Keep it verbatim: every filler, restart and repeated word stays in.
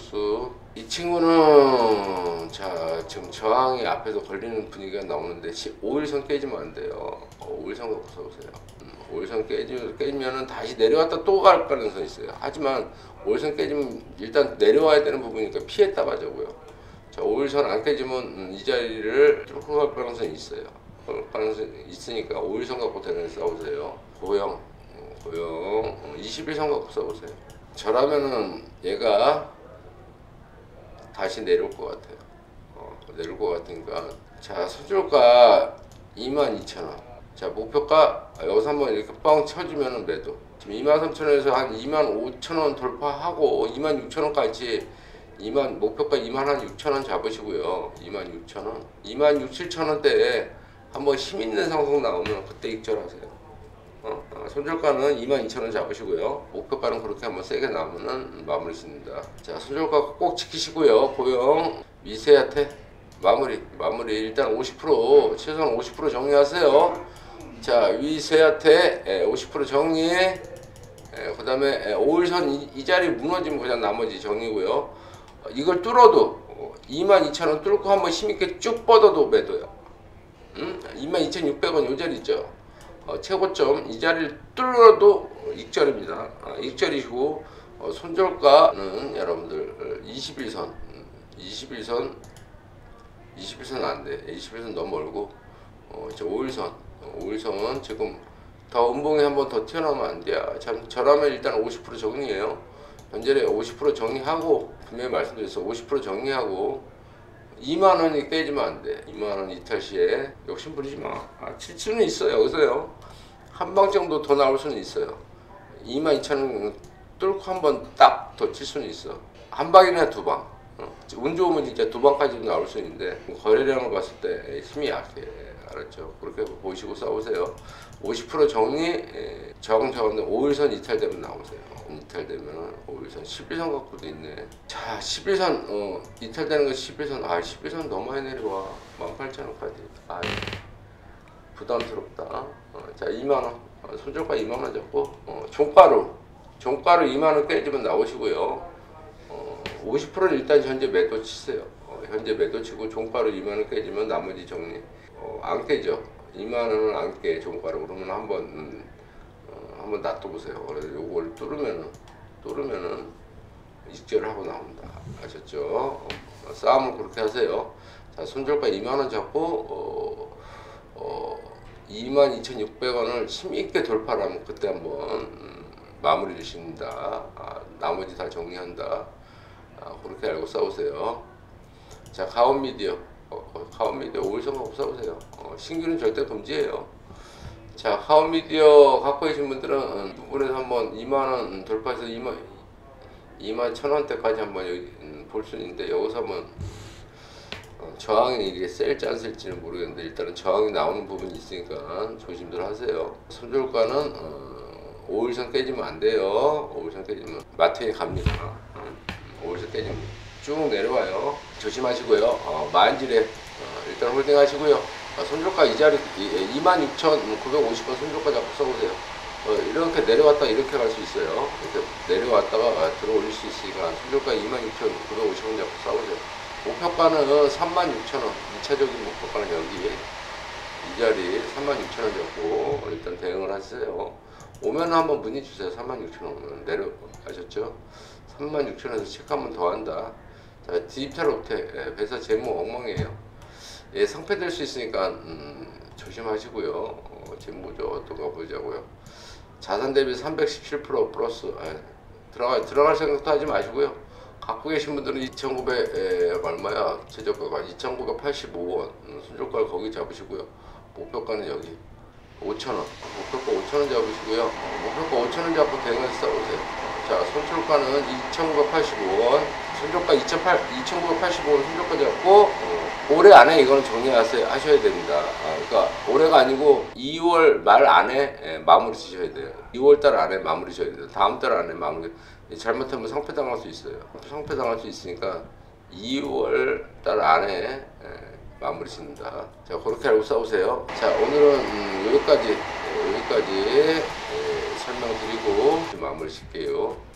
선수. 이 친구는 자 지금 저항이 앞에서 걸리는 분위기가 나오는데 오 일선 깨지면 안 돼요. 오 일선 갖고 써보세요. 음, 오 일선 깨지, 깨지면은 다시 내려왔다 또 갈 가능성이 있어요. 하지만 오 일선 깨지면 일단 내려와야 되는 부분이니까 피했다 가자고요. 자, 오 일선 안 깨지면 음, 이 자리를 뚫고 갈 가능성이 있어요. 갈 가능성이 있으니까 오 일선 갖고 대단히 싸우세요. 고영, 고영 이십 일선 갖고 써보세요. 저라면은 얘가 다시 내려올 것 같아요. 어, 내려올 것 같으니까 자 손절가 이만 이천 원. 자 목표가 여기서 한번 이렇게 뻥 쳐주면 매도. 지금 이만 삼천 원에서 한 이만 오천 원 돌파하고 이만 육천 원까지 이만 목표가 이만 육천 원 잡으시고요. 이만 육천 원, 이만 육, 칠천 원대에 한번 힘 있는 상승 나오면 그때 익절하세요. 어, 어, 손절가는 이만 이천 원 잡으시고요. 목표가는 그렇게 한번 세게 나오면은 마무리 짓니다. 자, 손절가 꼭 지키시고요. 고용 미세한테 마무리, 마무리 일단 오십 퍼센트 최소한 오십 퍼센트 정리하세요. 자, 위세한테 오십 퍼센트 정리. 그 다음에 오 일선 이, 이 자리 무너지면 그냥 나머지 정리고요. 이걸 뚫어도 이만 이천 원 뚫고 한번 힘있게 쭉 뻗어도 매도요. 음? 이만 이천육백 원 요 자리 있죠. 어, 최고점 이 자리를 뚫어도 익절입니다. 아, 익절이시고 어, 손절가는 여러분들 이십 일선 이십 일선 이십 일선 안돼. 이십 일선 너무 멀고 어, 이제 오 일선 오 일선은 지금 더 음봉이 한번 더 튀어나오면 안 돼요. 참, 저라면 일단 오십 퍼센트 정리해요. 현재에 오십 퍼센트 정리하고 분명히 말씀드렸어. 오십 퍼센트 정리하고 이만 원이 깨지면 안 돼. 이만 원 이탈 시에 욕심 부리지 마. 아, 칠 수는 있어요. 여기서요. 한 방 정도 더 나올 수는 있어요. 이만 이천 원 뚫고 한 번 딱 더 칠 수는 있어. 한 방이나 두 방. 어. 운 좋으면 진짜 두 방까지도 나올 수 있는데 거래량을 봤을 때 힘이 약해. 알았죠? 그렇게 보시고 싸우세요. 오십 퍼센트 정리, 정정은 오 일선 이탈되면 나오세요. 이탈되면 오 일선, 십 일선 갖고도 있네. 자, 십 일선 어, 이탈되는 거 십 일선. 아, 십 일선 너무 많이 내려와. 만 팔천 원까지. 아, 부담스럽다. 어, 자, 이만 원. 어, 손절가 이만 원 잡고 어, 종가로 종가로 이만 원 깨지면 나오시고요. 어, 오십 퍼센트는 일단 현재 매도 치세요. 어, 현재 매도 치고 종가로 이만 원 깨지면 나머지 정리. 어, 안 깨죠. 이만 원은 안 깨. 종가로. 그러면 한번 음, 어, 한번 놔둬보세요. 그래서 요걸 뚫으면은 뚫으면은 익절을 하고 나온다. 아셨죠? 어, 싸움을 그렇게 하세요. 자, 손절가 이만 원 잡고 어, 어, 이만 이천육백 원을 힘있게 돌파를 하면 그때 한번 음, 마무리를 짓는다. 아, 나머지 다 정리한다. 아, 그렇게 알고 싸우세요. 자, 가온미디어 어, 어, 가온미디어 오 일선 갖고 싸우세요. 어, 신규는 절대 금지예요. 자, 가온미디어 갖고 계신 분들은 음, 부분에서 한번 이만 원 돌파해서 이만 이만 천 원대까지 한번 여기 음, 볼 수 있는데 여기서 한번 어, 저항이 이게 셀지 안 셀지는 모르겠는데 일단은 저항이 나오는 부분이 있으니까 조심들 하세요. 손절가는 어, 오 일선 깨지면 안 돼요. 오 일선 깨지면 마트에 갑니다. 음, 오 일선 깨지면 쭉 내려와요. 조심하시고요. 어, 만질에 어, 일단 홀딩 하시고요. 어, 손절가 이 자리 이만 육천구백오십 원 손절가 잡고 써보세요. 어, 이렇게 내려왔다가 이렇게 갈 수 있어요. 이렇게 내려왔다가 들어 올릴 수 있으니까 손절가 이만 육천구백오십 원 잡고 싸우세요. 목표가는 삼만 육천 원. 이 차적인 목표가는 여기 이 자리 삼만 육천 원 잡고 일단 대응을 하세요. 오면 한번 문의 주세요. 삼만 육천 원 오면 내려가셨죠? 삼만 육천 원에서 체크 한 번 더 한다. 자, 디지털 업태 회사 재무 엉망이에요. 예, 상패될 수 있으니까 음, 조심하시고요. 어, 재무죠 어떤가 보자고요. 자산 대비 삼백십칠 퍼센트 플러스. 예, 들어가 들어갈 생각도 하지 마시고요. 갖고 계신 분들은 이천구백 에, 얼마야? 최저가가 이천구백팔십오 원. 음, 손절가를 거기 잡으시고요. 목표가는 여기 오천 원. 목표가 오천 원 잡으시고요. 목표가 오천 원 잡고 대응해서 싸우세요. 자, 손절가는 이천구백팔십오 원. 손절가 이천구백팔십오 원 손절가 잡고 어, 올해 안에 이거는 정리하세요. 하셔야 됩니다. 아, 그러니까 올해가 아니고 이월 말 안에 예, 마무리 지셔야 돼요. 이월 달 안에 마무리 지셔야 돼요. 다음 달 안에 마무리. 잘못하면 상패 당할 수 있어요. 상패 당할 수 있으니까 이월 달 안에 예, 마무리 짓는다. 자, 그렇게 알고 싸우세요. 자, 오늘은 음, 여기까지 예, 여기까지 예, 설명드리고 마무리 짓게요.